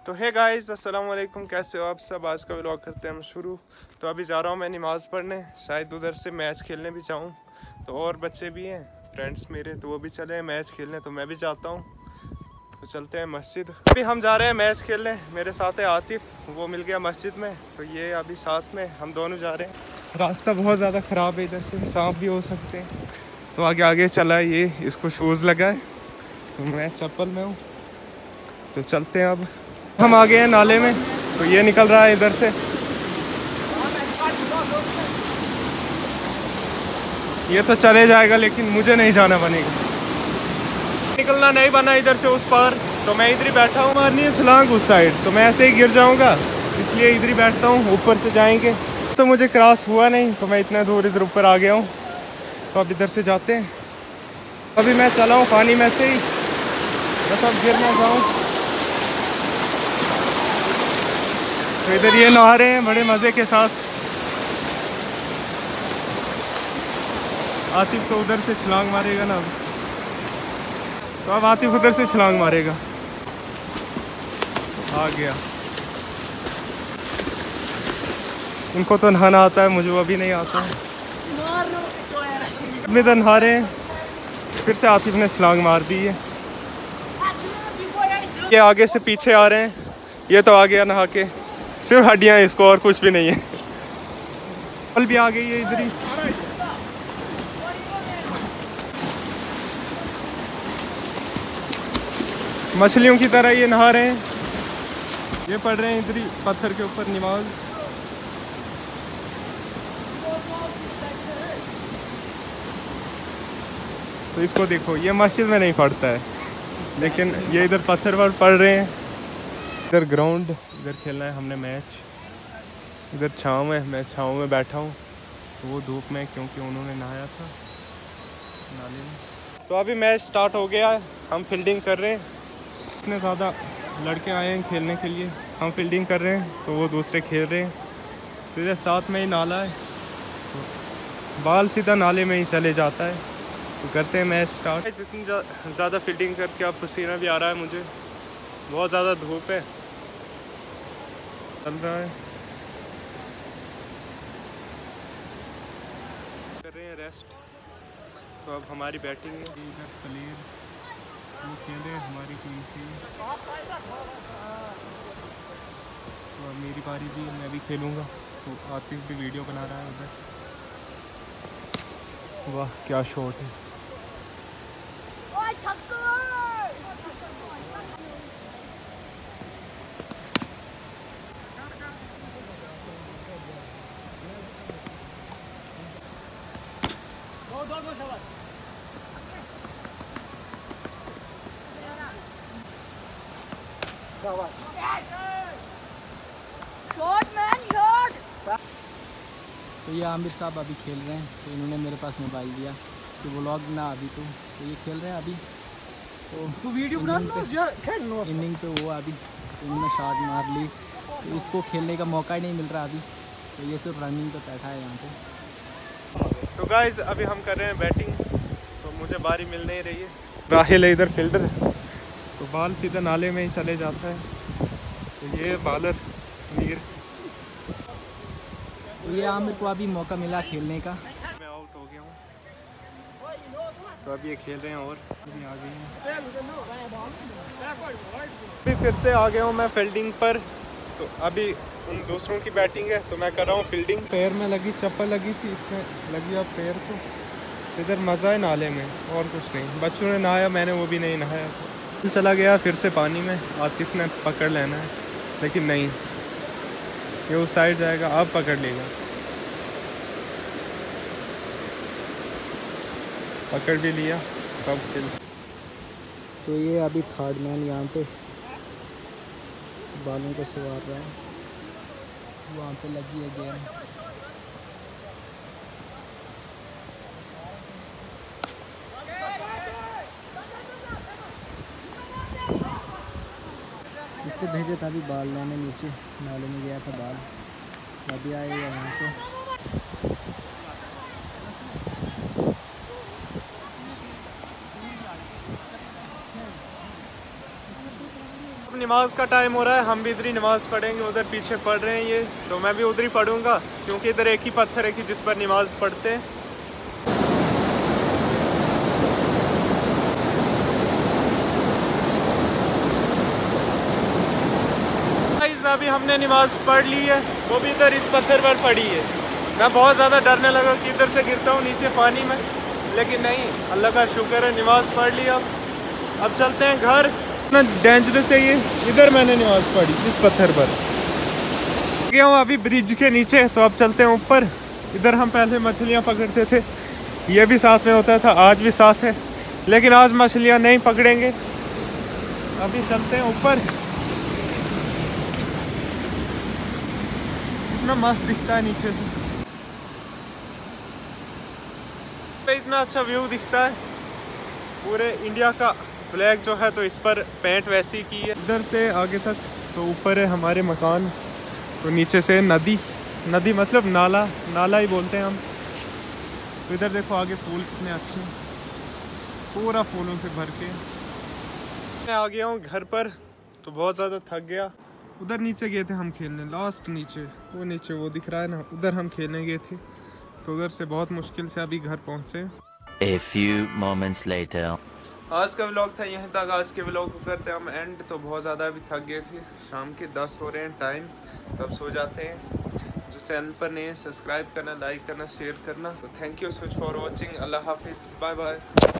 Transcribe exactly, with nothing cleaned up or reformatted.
तो hey guys, अस्सलाम वालेकुम, कैसे हो आप सब। आज का व्लॉग करते हैं हम शुरू। तो अभी जा रहा हूँ मैं नमाज़ पढ़ने, शायद उधर से मैच खेलने भी जाऊँ। तो और बच्चे भी हैं फ्रेंड्स मेरे, तो वो भी चले हैं मैच खेलने, तो मैं भी जाता हूँ। तो चलते हैं मस्जिद। अभी हम जा रहे हैं मैच खेलने। मेरे साथ है आतिफ, वो मिल गया मस्जिद में, तो ये अभी साथ में हम दोनों जा रहे हैं। रास्ता बहुत ज़्यादा ख़राब है, इधर से सांप भी हो सकते हैं। तो आगे आगे चला है ये, इसको शूज़ लगा है, तो मैं चप्पल में हूँ। तो चलते हैं अब। हम आ गए हैं नाले में, तो ये निकल रहा है इधर से। ये तो चले जाएगा, लेकिन मुझे नहीं जाना बनेगा, निकलना नहीं बना इधर से उस पार। तो मैं इधर ही बैठा हूँ, मारनी है छलांग उस साइड, तो मैं ऐसे ही गिर जाऊँगा, इसलिए इधर ही बैठता हूँ। ऊपर से जाएंगे तो मुझे क्रॉस हुआ नहीं, तो मैं इतना दूर इधर ऊपर आ गया हूँ। तो अब इधर से जाते हैं। अभी मैं चला हूँ पानी में से ही, बस अब गिर ना जाऊँ। तो इधर ये नहा रहे हैं बड़े मज़े के साथ। आतिफ तो उधर से छलांग मारेगा ना, तो अब आतिफ उधर से छलांग मारेगा। आ गया। इनको तो नहाना आता है, मुझे वो भी नहीं आता है। में तो नहा रहे हैं, फिर से आतिफ ने छलांग मार दी है। ये आगे से पीछे आ रहे हैं, ये तो आ गया नहा के, सिर्फ हड्डियाँ हैं इसको, और कुछ भी नहीं है। फल भी आ गई है इधर ही। मछलियों की तरह ये नहा रहे हैं। ये पढ़ रहे हैं इधर ही पत्थर के ऊपर नमाज। तो इसको देखो, ये मस्जिद में नहीं पढ़ता है, लेकिन ये इधर पत्थर पर पढ़ रहे हैं। इधर ग्राउंड, इधर खेलना है हमने मैच। इधर छाँव है, मैं छाँव में बैठा हूँ, तो वो धूप में, क्योंकि उन्होंने नहाया था नाले में। तो अभी मैच स्टार्ट हो गया है, हम फील्डिंग कर रहे हैं। इतने ज़्यादा लड़के आए हैं खेलने के लिए, हम फील्डिंग कर रहे हैं, तो वो दूसरे खेल रहे हैं। तो इधर साथ में ही नाला है, तो बाल सीधा नाले में ही चले जाता है। तो करते हैं मैच स्टार्ट। जितनी ज़्यादा फील्डिंग करके अब पसीना भी आ रहा है मुझे, बहुत ज़्यादा धूप है। चल रहा है, कर रहे हैं रेस्ट। तो अब हमारी बैटिंग है। इधर प्लेयर वो खेल रहे हैं हमारी टीम से, तो अब मेरी बारी भी, मैं भी खेलूँगा। तो आतिफ भी वीडियो बना रहा है उधर। वाह क्या शॉट है। तो ये आमिर साहब अभी खेल रहे हैं, तो इन्होंने मेरे पास मोबाइल दिया कि व्लॉग ना अभी तो तो ये खेल रहे हैं अभी। तो तू वीडियो बना लो, इनिंग पे हुआ अभी, तो इन्होंने शॉट मार ली, तो इसको खेलने का मौका ही नहीं मिल रहा अभी, तो ये सिर्फ रनिंग पे बैठा है यहाँ पे। तो गाइस अभी हम कर रहे हैं बैटिंग, तो मुझे बारी मिल नहीं रही है। राहिल है इधर फील्डर, तो बाल सीधा नाले में ही चले जाता है। तो ये बॉलर समीर, तो ये आमिर को अभी मौका मिला खेलने का। मैं आउट हो गया हूँ, तो अब ये खेल रहे हैं और अभी आ गए हैं। अभी फिर से आ गया हूँ मैं फील्डिंग पर। तो अभी उन दूसरों की बैटिंग है, तो मैं कर रहा हूँ फील्डिंग। पैर में लगी चप्पल लगी थी, इसमें लगी अब पैर को। इधर मज़ा है नाले में, और कुछ नहीं। बच्चों ने नहाया, मैंने वो भी नहीं नहाया। तो चला गया फिर से पानी में, आतिफ ने पकड़ लेना है, लेकिन नहीं, ये उस साइड जाएगा, अब पकड़ लेगा। पकड़ भी लिया, कब फिर। तो ये अभी थर्ड मैन यहाँ पे बालों को सवार रहा है, वहाँ पे लगी है गेम। इसको भेजे था अभी बाल लाने, नीचे नाले में गया था बाल, अभी आएगा यहाँ से। नमाज का टाइम हो रहा है, हम भी इधर ही नमाज पढ़ेंगे। उधर पीछे पढ़ रहे हैं ये, तो मैं भी उधर ही पढ़ूंगा क्योंकि इधर एक ही पत्थर है कि जिस पर नमाज पढ़ते हैं। अभी हमने नमाज पढ़ ली है, वो भी इधर इस पत्थर पर पड़ी है। मैं बहुत ज़्यादा डरने लगा कि इधर से गिरता हूँ नीचे पानी में, लेकिन नहीं, अल्लाह का शुक्र है नमाज पढ़ लिया। अब चलते हैं घर। इतना डेंजरस है ये। इधर मैंने नमाज पढ़ी इस पत्थर पर। गया हूँ अभी ब्रिज के नीचे, तो अब चलते हैं ऊपर। इधर हम पहले मछलियाँ पकड़ते थे, ये भी साथ में होता था, आज भी साथ है, लेकिन आज मछलियाँ नहीं पकड़ेंगे। अभी चलते हैं ऊपर। इतना मस्त दिखता है नीचे से, इतना अच्छा व्यू दिखता है। पूरे इंडिया का फ्लैग जो है तो इस पर पेंट वैसी की है। इधर से आगे तक तो ऊपर है हमारे मकान, तो नीचे से नदी, नदी मतलब नाला, नाला ही बोलते हैं हम। तो इधर देखो आगे फूल कितने अच्छे हैं, पूरा फूलों से भर के। मैं आ गया हूँ घर पर, तो बहुत ज़्यादा थक गया। उधर नीचे गए थे हम खेलने, लास्ट नीचे, वो नीचे वो दिख रहा है ना, उधर हम खेलने गए थे। तो उधर से बहुत मुश्किल से अभी घर पहुँचे। A few moments later. आज का व्लॉग था यहीं तक। आज के व्लॉग को करते हैं हम एंड। तो बहुत ज़्यादा अभी थक गए थे, शाम के दस हो रहे हैं टाइम, तब सो जाते हैं। जो चैनल पर नए, सब्सक्राइब करना, लाइक करना, शेयर करना। तो thank you so much for watching. अल्लाह हाफिज़, बाय बाय।